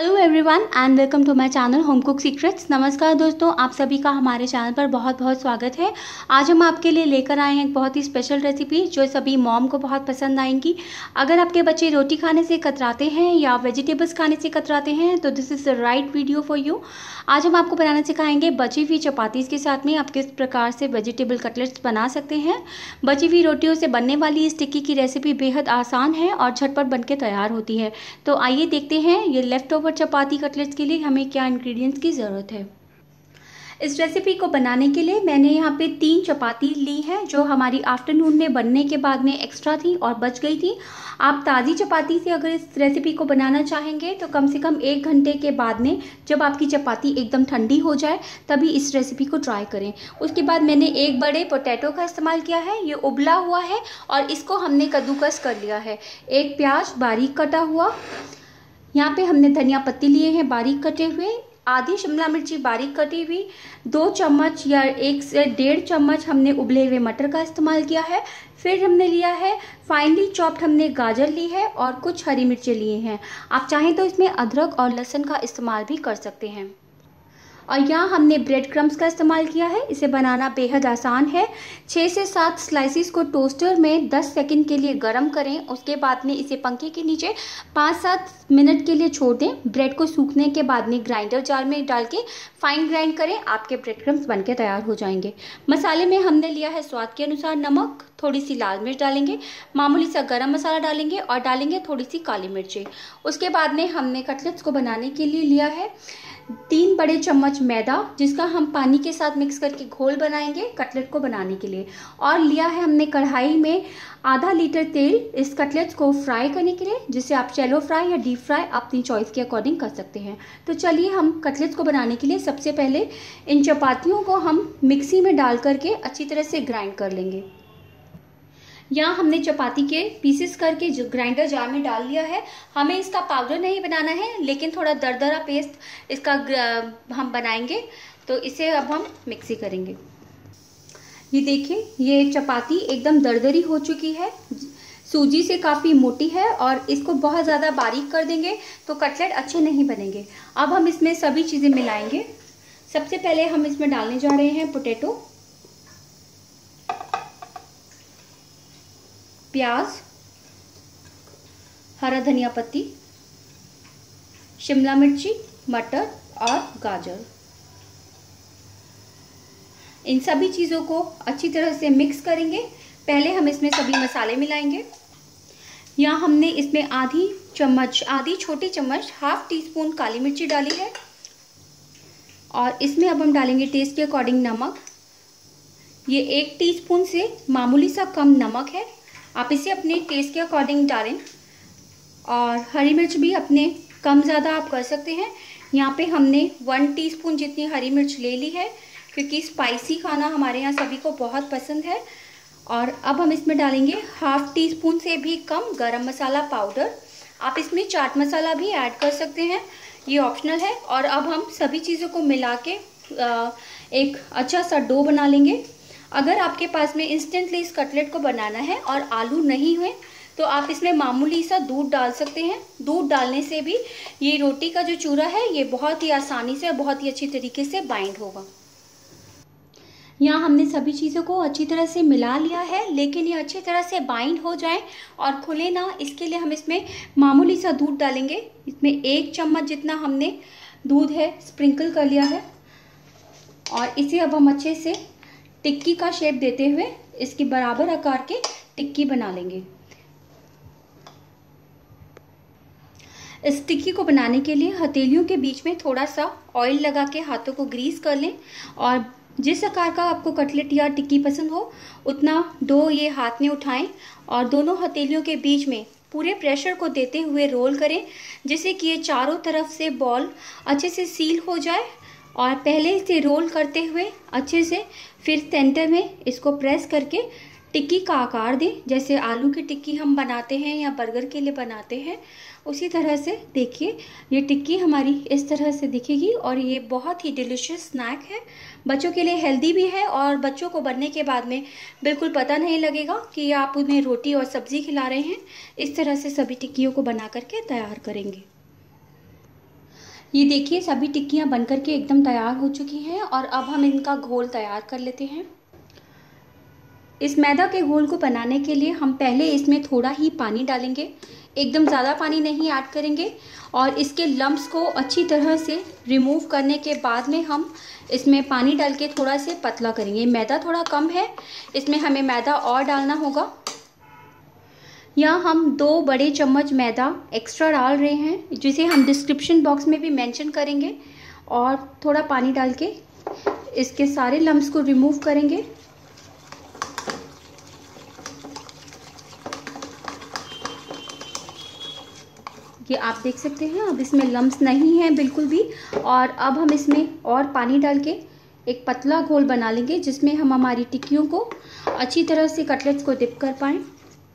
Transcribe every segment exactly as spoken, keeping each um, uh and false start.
Hello everyone and welcome to my channel home cook secrets. नमस्कार दोस्तों, आप सभी का हमारे चैनल पर बहुत बहुत स्वागत है। आज हम आपके लिए लेकर आए हैं एक बहुत ही स्पेशल रेसिपी जो सभी मॉम को बहुत पसंद आएंगी। अगर आपके बच्चे रोटी खाने से कतराते हैं या वेजिटेबल्स खाने से कतराते हैं तो this is the right video for you. आज हम आपको बनाना सिखाएंगे बची हुई चपातीस के साथ में आप किस प्रकार से वेजिटेबल कटलेट्स बना सकते हैं। बची हुई रोटियों से बनने वाली इस टिक्की की रेसिपी बेहद आसान है और झटपट बनके तैयार होती है। तो आइए देखते हैं ये लेफ्ट ओवर चपाती कटलेट्स के लिए हमें क्या इंग्रेडिएंट्स की ज़रूरत है। इस रेसिपी को बनाने के लिए मैंने यहाँ पे तीन चपाती ली हैं जो हमारी आफ्टरनून में बनने के बाद में एक्स्ट्रा थी और बच गई थी। आप ताज़ी चपाती से अगर इस रेसिपी को बनाना चाहेंगे तो कम से कम एक घंटे के बाद में जब आपकी चपाती एकदम ठंडी हो जाए तभी इस रेसिपी को ट्राई करें। उसके बाद मैंने एक बड़े पोटैटो का इस्तेमाल किया है, ये उबला हुआ है और इसको हमने कद्दूकस कर लिया है। एक प्याज बारीक कटा हुआ, यहाँ पे हमने धनिया पत्ती लिए हैं बारीक कटे हुए, आधी शिमला मिर्ची बारीक कटी हुई, दो चम्मच या एक से डेढ़ चम्मच हमने उबले हुए मटर का इस्तेमाल किया है। फिर हमने लिया है फाइनली चॉप्ड हमने गाजर ली है और कुछ हरी मिर्चें लिए हैं। आप चाहें तो इसमें अदरक और लहसुन का इस्तेमाल भी कर सकते हैं। और यहाँ हमने ब्रेड क्रम्स का इस्तेमाल किया है। इसे बनाना बेहद आसान है। छः से सात स्लाइसिस को टोस्टर में दस सेकंड के लिए गरम करें। उसके बाद में इसे पंखे के नीचे पाँच सात मिनट के लिए छोड़ दें। ब्रेड को सूखने के बाद में ग्राइंडर जार में डाल के फाइन ग्राइंड करें। आपके ब्रेड क्रम्स बनके तैयार हो जाएंगे। मसाले में हमने लिया है स्वाद के अनुसार नमक, थोड़ी सी लाल मिर्च डालेंगे, मामूली सा गरम मसाला डालेंगे और डालेंगे थोड़ी सी काली मिर्चें। उसके बाद में हमने कटलेट्स को बनाने के लिए लिया है तीन बड़े चम्मच मैदा जिसका हम पानी के साथ मिक्स करके घोल बनाएंगे कटलेट को बनाने के लिए। और लिया है हमने कढ़ाई में आधा लीटर तेल इस कटलेट्स को फ्राई करने के लिए, जिसे आप शैलो फ्राई या डीप फ्राई अपनी चॉइस के अकॉर्डिंग कर सकते हैं। तो चलिए हम कटलेट्स को बनाने के लिए सबसे पहले इन चपातियों को हम मिक्सी में डाल करके अच्छी तरह से ग्राइंड कर लेंगे। यहाँ हमने चपाती के पीसेस करके जो ग्राइंडर जार में डाल लिया है। हमें इसका पाउडर नहीं बनाना है लेकिन थोड़ा दरदरा पेस्ट इसका हम बनाएंगे। तो इसे अब हम मिक्सी करेंगे। ये देखिए ये चपाती एकदम दरदरी हो चुकी है, सूजी से काफ़ी मोटी है और इसको बहुत ज़्यादा बारीक कर देंगे तो कटलेट अच्छे नहीं बनेंगे। अब हम इसमें सभी चीज़ें मिलाएंगे। सबसे पहले हम इसमें डालने जा रहे हैं पोटैटो, प्याज, हरा धनिया पत्ती, शिमला मिर्ची, मटर और गाजर। इन सभी चीज़ों को अच्छी तरह से मिक्स करेंगे। पहले हम इसमें सभी मसाले मिलाएंगे। यहाँ हमने इसमें आधी चम्मच आधी छोटी चम्मच हाफ टी स्पून काली मिर्ची डाली है और इसमें अब हम डालेंगे टेस्ट के अकॉर्डिंग नमक। ये एक टीस्पून से मामूली सा कम नमक है, आप इसे अपने टेस्ट के अकॉर्डिंग डालें। और हरी मिर्च भी अपने कम ज़्यादा आप कर सकते हैं। यहाँ पे हमने वन टीस्पून जितनी हरी मिर्च ले ली है क्योंकि स्पाइसी खाना हमारे यहाँ सभी को बहुत पसंद है। और अब हम इसमें डालेंगे हाफ टी स्पून से भी कम गरम मसाला पाउडर। आप इसमें चाट मसाला भी ऐड कर सकते हैं, ये ऑप्शनल है। और अब हम सभी चीज़ों को मिला के एक अच्छा सा डो बना लेंगे। अगर आपके पास में इंस्टेंटली इस कटलेट को बनाना है और आलू नहीं हुए तो आप इसमें मामूली सा दूध डाल सकते हैं। दूध डालने से भी ये रोटी का जो चूरा है ये बहुत ही आसानी से और बहुत ही अच्छी तरीके से बाइंड होगा। यहाँ हमने सभी चीज़ों को अच्छी तरह से मिला लिया है, लेकिन ये अच्छी तरह से बाइंड हो जाए और खुले ना, इसके लिए हम इसमें मामूली सा दूध डालेंगे। इसमें एक चम्मच जितना हमने दूध है स्प्रिंकल कर लिया है और इसे अब हम अच्छे से टिक्की का शेप देते हुए इसकी बराबर आकार के टिक्की बना लेंगे। इस टिक्की को बनाने के लिए हथेलियों के बीच में थोड़ा सा ऑयल लगा के हाथों को ग्रीस कर लें और जिस आकार का आपको कटलेट या टिक्की पसंद हो उतना डो ये हाथ में उठाएं और दोनों हथेलियों के बीच में पूरे प्रेशर को देते हुए रोल करें जिससे कि ये चारों तरफ से बॉल अच्छे से सील हो जाए। और पहले इसे रोल करते हुए अच्छे से फिर सेंटर में इसको प्रेस करके टिक्की का आकार दें। जैसे आलू की टिक्की हम बनाते हैं या बर्गर के लिए बनाते हैं उसी तरह से देखिए ये टिक्की हमारी इस तरह से दिखेगी और ये बहुत ही डिलीशियस स्नैक है। बच्चों के लिए हेल्दी भी है और बच्चों को बनने के बाद में बिल्कुल पता नहीं लगेगा कि आप उन्हें रोटी और सब्ज़ी खिला रहे हैं। इस तरह से सभी टिक्कियों को बना करके तैयार करेंगे। ये देखिए सभी टिक्कियाँ बनकर के एकदम तैयार हो चुकी हैं और अब हम इनका घोल तैयार कर लेते हैं। इस मैदा के घोल को बनाने के लिए हम पहले इसमें थोड़ा ही पानी डालेंगे, एकदम ज़्यादा पानी नहीं ऐड करेंगे। और इसके लम्प्स को अच्छी तरह से रिमूव करने के बाद में हम इसमें पानी डाल के थोड़ा से पतला करेंगे। मैदा थोड़ा कम है, इसमें हमें मैदा और डालना होगा। यहाँ हम दो बड़े चम्मच मैदा एक्स्ट्रा डाल रहे हैं, जिसे हम डिस्क्रिप्शन बॉक्स में भी मेंशन करेंगे। और थोड़ा पानी डाल के इसके सारे लम्प्स को रिमूव करेंगे। ये आप देख सकते हैं अब इसमें लम्प्स नहीं है बिल्कुल भी। और अब हम इसमें और पानी डाल के एक पतला घोल बना लेंगे, जिसमें हम हमारी टिक्कियों को अच्छी तरह से कटलेट्स को डिप कर पाएँ।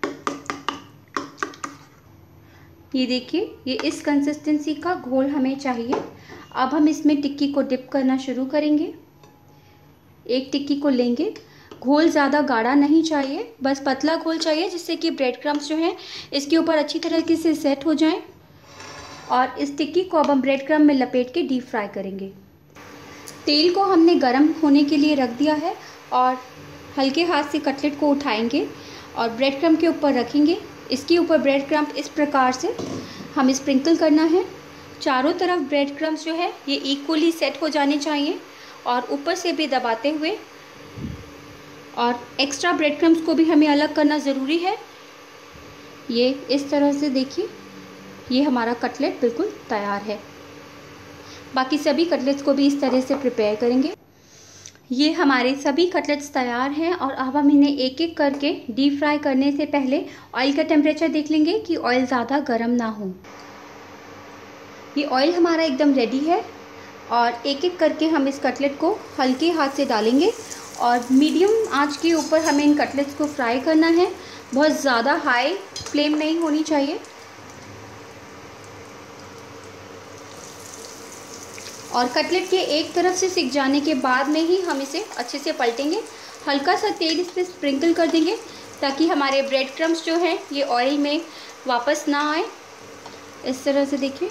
ये देखिए, ये इस कंसिस्टेंसी का घोल हमें चाहिए। अब हम इसमें टिक्की को डिप करना शुरू करेंगे। एक टिक्की को लेंगे, घोल ज़्यादा गाढ़ा नहीं चाहिए, बस पतला घोल चाहिए, जिससे कि ब्रेड क्रम्स जो हैं इसके ऊपर अच्छी तरीके से सेट हो जाएं। और इस टिक्की को अब हम ब्रेड क्रम्ब में लपेट के डीप फ्राई करेंगे। तेल को हमने गर्म होने के लिए रख दिया है और हल्के हाथ से कटलेट को उठाएंगे और ब्रेड क्रम्ब के ऊपर रखेंगे। इसके ऊपर ब्रेड क्रम्ब इस प्रकार से हमें स्प्रिंकल करना है। चारों तरफ ब्रेड क्रम्ब्स जो है ये इक्वली सेट हो जाने चाहिए और ऊपर से भी दबाते हुए। और एक्स्ट्रा ब्रेड क्रम्ब्स को भी हमें अलग करना ज़रूरी है। ये इस तरह से देखिए, ये हमारा कटलेट बिल्कुल तैयार है। बाकी सभी कटलेट्स को भी इस तरह से प्रिपेयर करेंगे। ये हमारे सभी कटलेट्स तैयार हैं और अब हम इन्हें एक एक करके डीप फ्राई करने से पहले ऑयल का टेम्परेचर देख लेंगे कि ऑयल ज़्यादा गर्म ना हो। ये ऑयल हमारा एकदम रेडी है और एक एक करके हम इस कटलेट को हल्के हाथ से डालेंगे और मीडियम आंच के ऊपर हमें इन कटलेट्स को फ्राई करना है। बहुत ज़्यादा हाई फ्लेम नहीं होनी चाहिए। और कटलेट के एक तरफ से सिक जाने के बाद में ही हम इसे अच्छे से पलटेंगे। हल्का सा तेल इस पर स्प्रिंकल कर देंगे ताकि हमारे ब्रेड क्रम्ब्स जो हैं ये ऑयल में वापस ना आए। इस तरह से देखिए।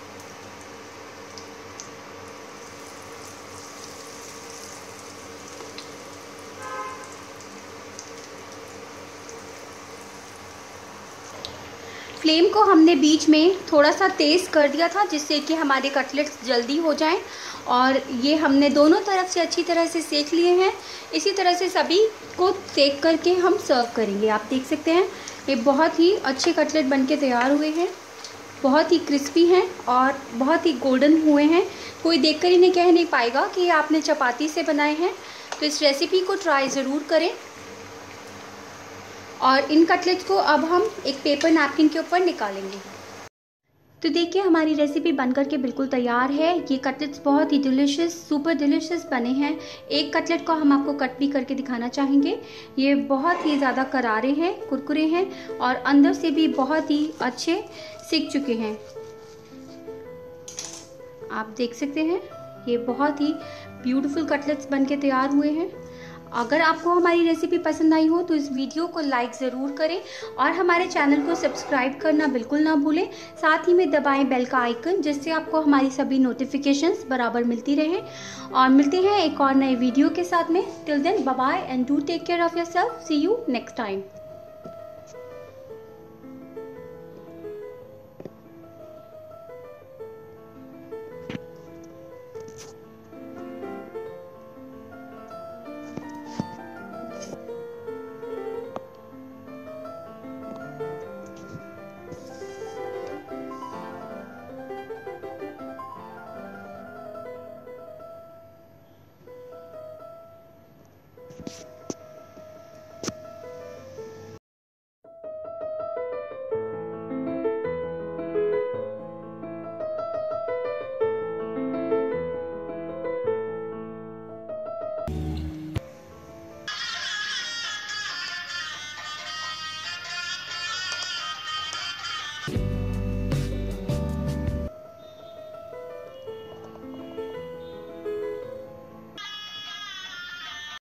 फ्लेम को हमने बीच में थोड़ा सा तेज़ कर दिया था, जिससे कि हमारे कटलेट्स जल्दी हो जाएं। और ये हमने दोनों तरफ से अच्छी तरह से सेक लिए हैं। इसी तरह से सभी को सेक करके हम सर्व करेंगे। आप देख सकते हैं ये बहुत ही अच्छे कटलेट बनके तैयार हुए हैं। बहुत ही क्रिस्पी हैं और बहुत ही गोल्डन हुए हैं। कोई देखकर इन्हें कह नहीं पाएगा कि आपने चपाती से बनाए हैं। तो इस रेसिपी को ट्राई ज़रूर करें। और इन कटलेट्स को अब हम एक पेपर नैपकिन के ऊपर निकालेंगे। तो देखिए हमारी रेसिपी बनकर के बिल्कुल तैयार है। ये कटलेट्स बहुत ही डिलीशियस, सुपर डिलीशियस बने हैं। एक कटलेट को हम आपको कट भी करके दिखाना चाहेंगे। ये बहुत ही ज़्यादा करारे हैं, कुरकुरे हैं और अंदर से भी बहुत ही अच्छे सिक चुके हैं। आप देख सकते हैं ये बहुत ही ब्यूटीफुल कटलेट्स बनके तैयार हुए हैं। अगर आपको हमारी रेसिपी पसंद आई हो तो इस वीडियो को लाइक ज़रूर करें और हमारे चैनल को सब्सक्राइब करना बिल्कुल ना भूलें। साथ ही में दबाएं बेल का आइकन, जिससे आपको हमारी सभी नोटिफिकेशंस बराबर मिलती रहे। और मिलते हैं एक और नए वीडियो के साथ में। Till then bye bye and do take care of yourself. See you next time.